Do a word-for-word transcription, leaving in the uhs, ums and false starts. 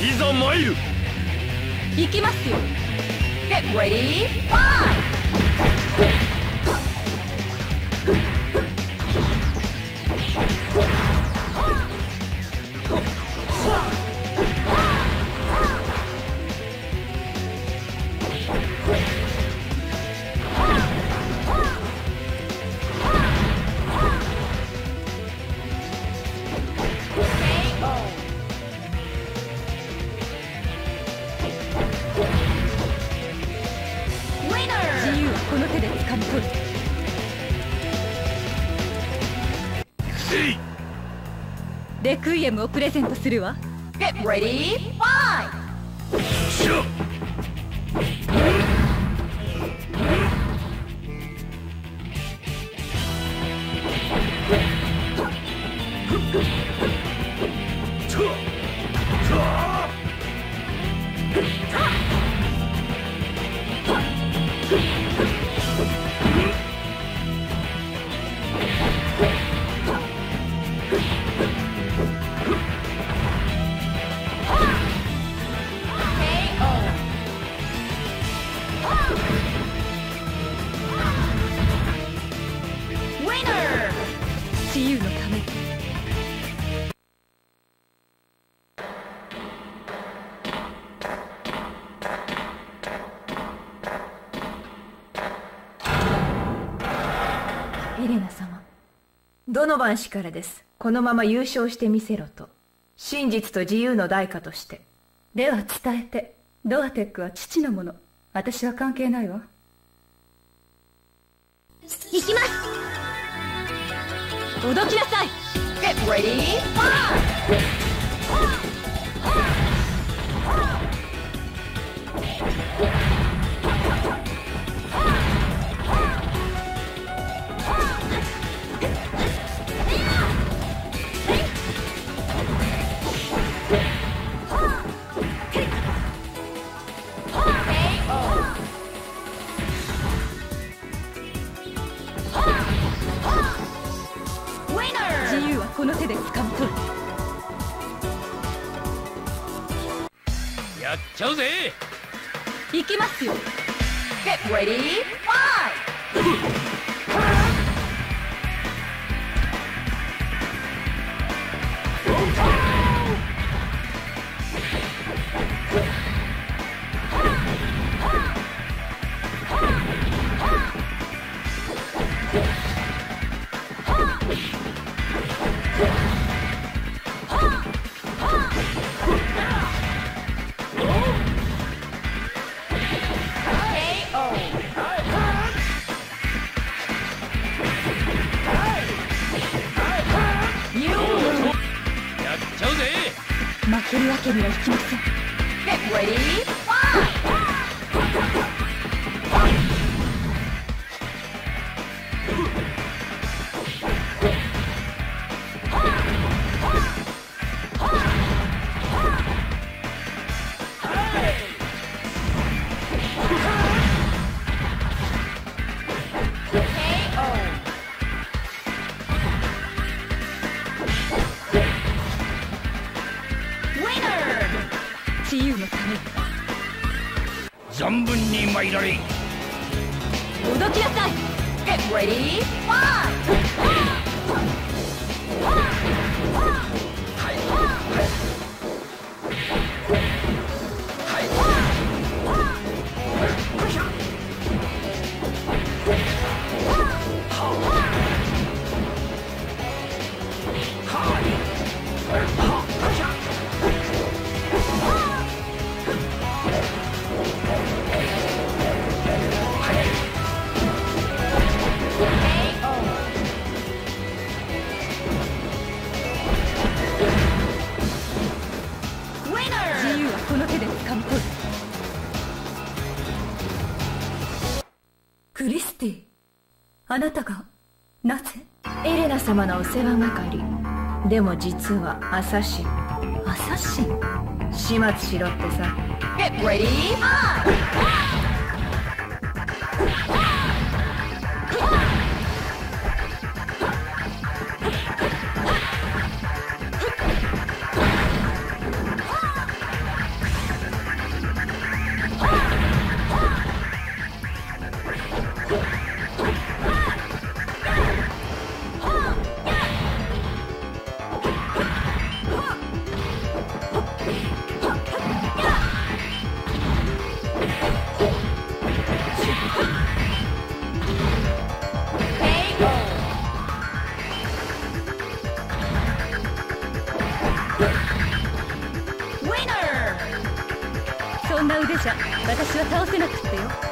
いざ参る。 行きますよ。Get ready, fight! レクイエムをプレゼントするわ。Get ready, fight! しろ。自由のため。 エレナ様、ドノバン氏からです。このまま優勝してみせろと。真実と自由の代価として。 では伝えて。ドアテックは父のもの。私は関係ないわ。行きます。おどきなさい。 Get ready, fight! この手で掴み取る。 やっちゃうぜ。 行きますよ。 Get ready, fight! 負けるわけにはいきません。 Get ready, fight! 自由のため。 存分に参られ。 おどきなさい。 Get ready, fight! この手で掴み取る。クリスティ、あなたがなぜ？ エレナ様のお世話係。でも実はアサシン。 アサシン？ 始末しろってさ。 Get ready, fight! 「 そんな腕じゃ私は倒せなくってよ。